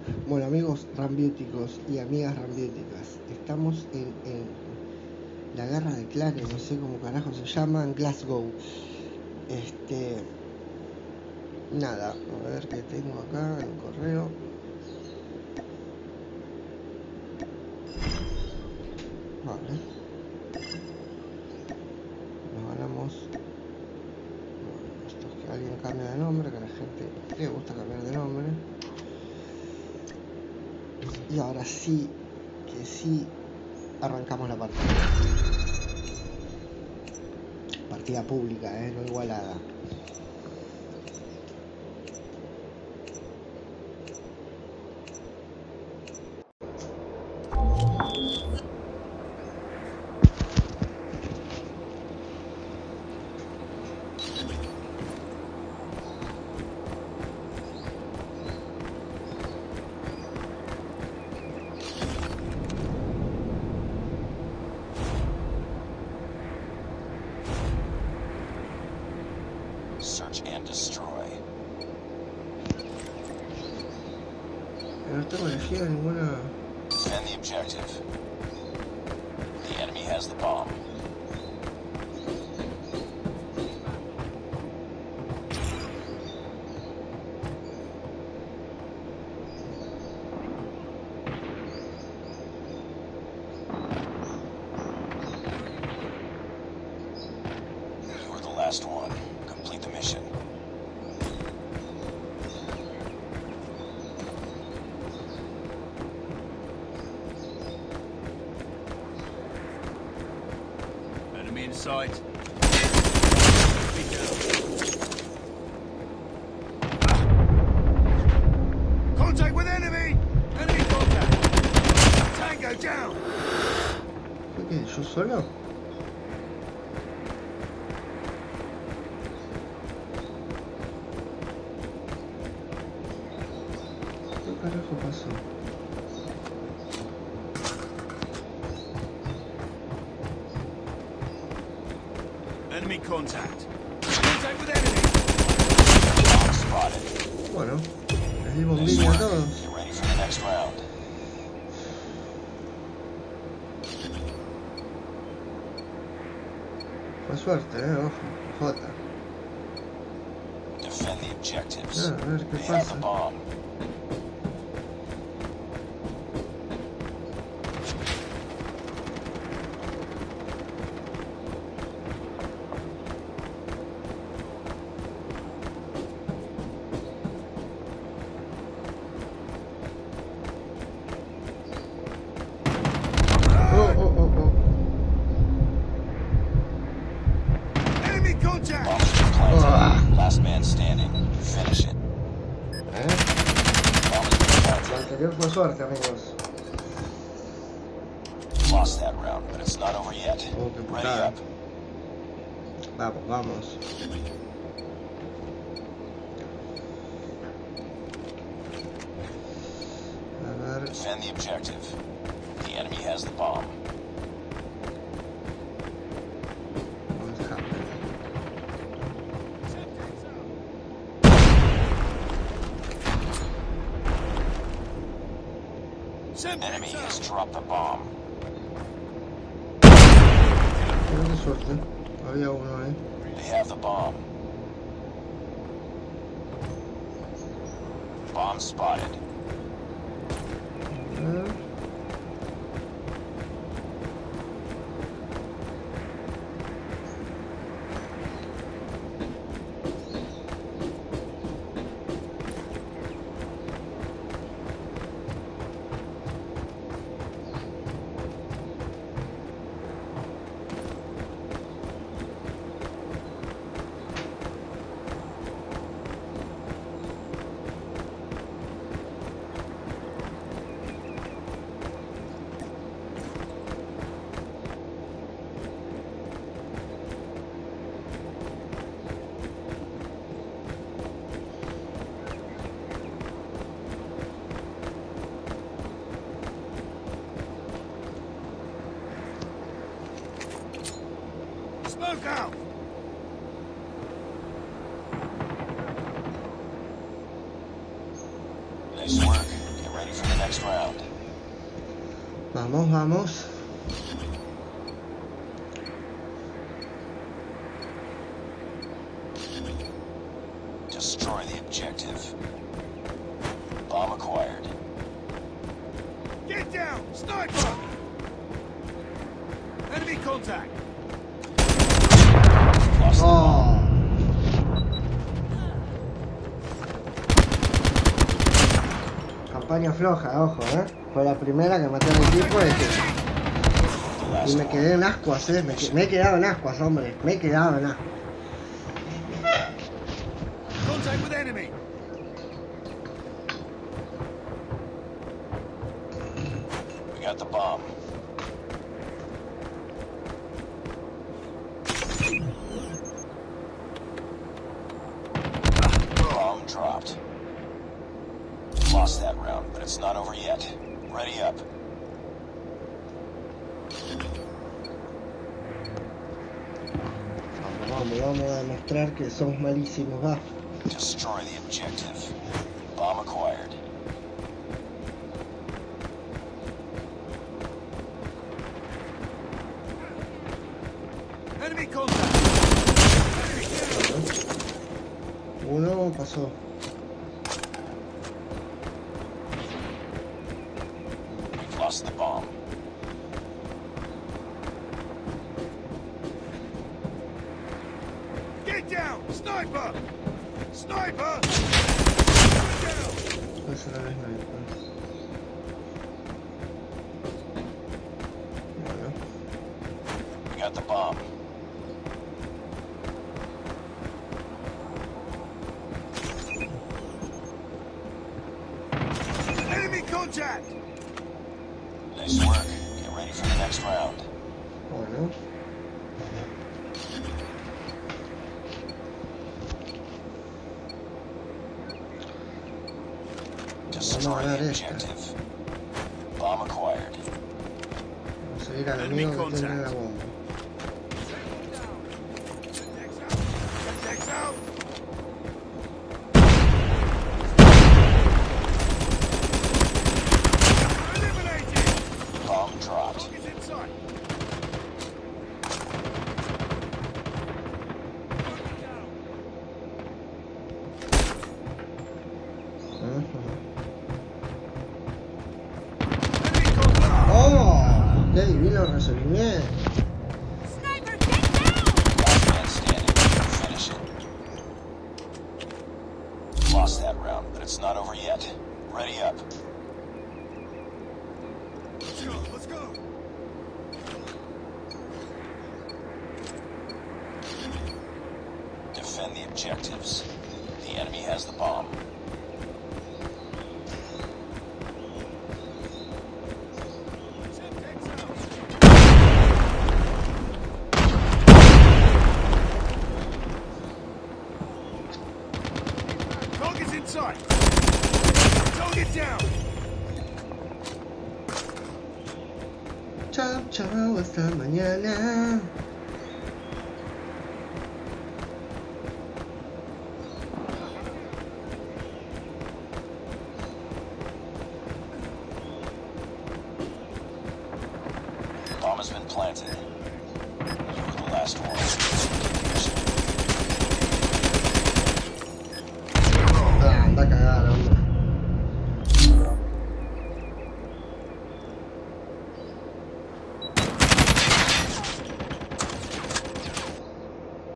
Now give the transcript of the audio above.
Bueno, amigos rambiéticos y amigas rambiéticas, estamos en la guerra de clanes, no sé cómo carajo se llama, en Glasgow. Nada, a ver qué tengo acá en el correo. Vale. Nos ganamos. Bueno, esto es que alguien cambia de nombre, que a la gente le gusta cambiar de nombre. Y ahora sí, que sí, arrancamos la partida. Partida pública, no igualada. Search and destroy. No tengo elegida ninguna. Defend the objective. The enemy has the bomb. You're the last one. Complete the mission. Enemy in sight. Contact with enemy! Enemy contact! Tango down! ¿Fue que yo solo? ¿Qué carajo pasó? Enemy contact. Contact with enemy! Bomb spotted. Bueno, les di bombilla a todos. Get ready for the next round. Fue suerte, ojo, J. Defend the objectives. A ver qué They have the pasa. bomb. Oh. Enemy contact! Bomb's been planted. Ah. Last man standing. Finish it. Bomb has been Lo planted. anterior fue suerte, amigos. Lost that round, but it's not over yet. Oh, qué Ready putada. up. Vamos. A ver. Defend the objective. The enemy has the bomb. What happened? Enemy has dropped the bomb. Qué suerte. Había uno ahí. They have the bomb. Bomb spotted. A ver. Smoke out! Nice work. Get ready for the next round. Vamos, vamos. Destroy the objective. Bomb acquired. Get down! Sniper! Enemy contact! Lost the bomb. Oh. Campaña floja, ojo, Fue la primera que maté al equipo y me quedé en ascuas, me he quedado en ascuas, hombre. Me he quedado en ascuas. Contact with enemy! We got the bomb. Bomb dropped. Lost that round, but it's not over yet. Ready up. Vamos a demostrar que somos malísimos, va. Destroy the objective. Bomb acquired. Enemy contact! Enemy down! Uno pasó. We've lost the bomb. Get down! Sniper! Sniper! Get down! Puede ser la sniper. Bueno. We got the bomb. Enemy contact! Nice work. Get ready for the next round. Bueno. Destroy Vamos a the ver esta. objective. Bomb acquired. Vamos a seguir al amigo que tiene la bomba. Contact's out! Contact's out! Eliminated! Bomb dropped. Target's in sight! Enemy contact! ¡Oh! ¡Qué divino resolvimiento! Sniper, get down! Last man standing. Finish it. Lost that round, but it's not over yet. Ready up. Let's go! Let's go! Defend the objectives. The enemy has the bomb. Contact's out! Target's in sight! Target down! Chao, chao, hasta mañana. Bomb has been planted.